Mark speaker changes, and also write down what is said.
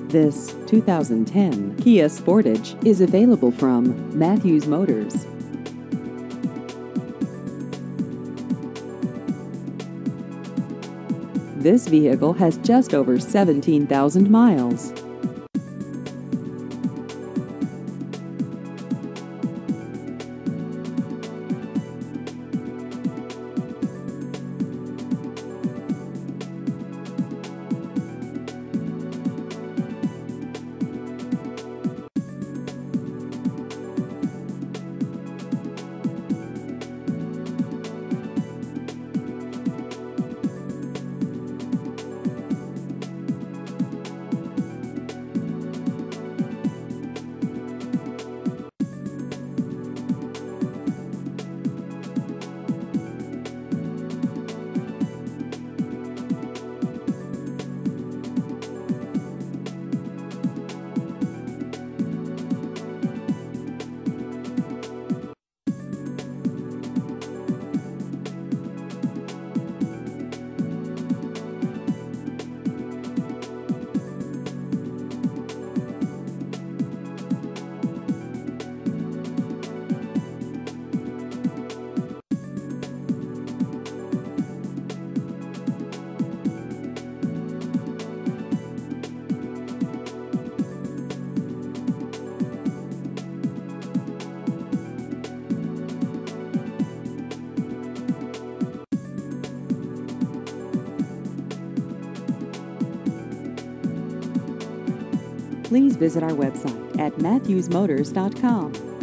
Speaker 1: This 2010 Kia Sportage is available from Matthews Motors. This vehicle has just over 17,000 miles. Please visit our website at matthewsmotors.com.